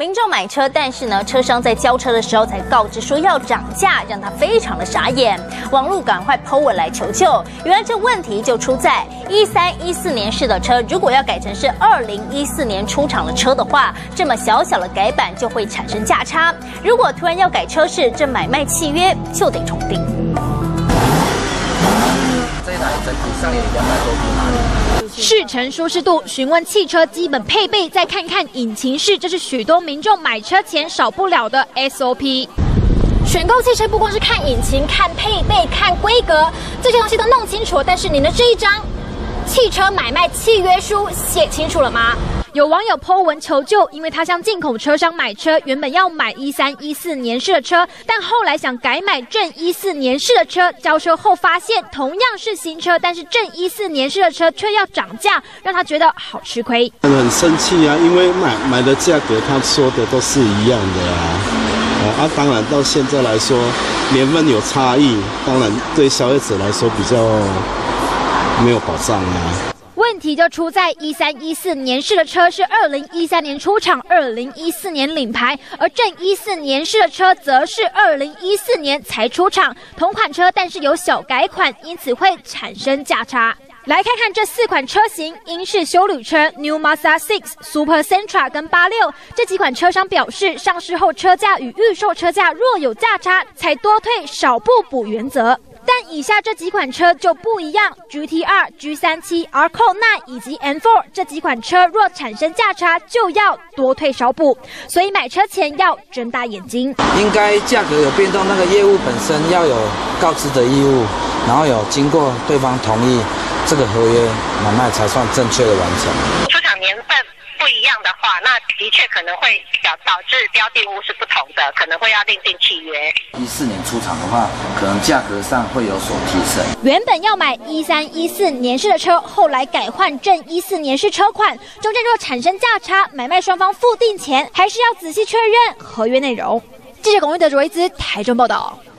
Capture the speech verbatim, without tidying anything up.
民众买车，但是呢，车商在交车的时候才告知说要涨价，让他非常的傻眼。网络赶快 po 文来求救。原来这问题就出在一三一四年式的车，如果要改成是二零一四年出厂的车的话，这么小小的改版就会产生价差。如果突然要改车式，这买卖契约就得重订。 这一台整体上也两百多匹马力。 试乘舒适度，询问汽车基本配备，再看看引擎室，这是许多民众买车前少不了的 S O P。 选购汽车不光是看引擎、看配备、看规格，这些东西都弄清楚，但是您的这一张汽车买卖契约书写清楚了吗？ 有网友 po 文求救，因为他向进口车商买车，原本要买一三一四年式的车，但后来想改买正一四年式的车，交车后发现同样是新车，但是正一四年式的车却要涨价，让他觉得好吃亏。 很生气啊，因为买买的价格他说的都是一样的啊，哦啊，当然到现在来说年份有差异，当然对消费者来说比较没有保障啊。 问题就出在一三一四年式的车是二零一三年出厂，二零一四年领牌，而正一四年式的车则是二零一四年才出厂，同款车但是有小改款，因此会产生价差。 来看看这四款车型：英式休旅车 New Mazda six、Super Sentra 跟八六这几款车商表示，上市后车价与预售车价若有价差，才多退少不补原则。 但以下这几款车就不一样 ，G T R、G 三七、R-Core 九以及 M 四这几款车若产生价差，就要多退少补，所以买车前要睁大眼睛。 应该价格有变动，那个业务本身要有告知的义务，然后有经过对方同意，这个合约买卖才算正确的完成。 出厂年份不一样的话，那的确可能会导导致标的物是不同的，可能会要另订契约。 一四年出厂的话，可能价格上会有所提升。 原本要买一三一四年式的车，后来改换正一四年式车款，中间若产生价差，买卖双方付定前，还是要仔细确认合约内容。记者龚玉德、卓一姿台中报道。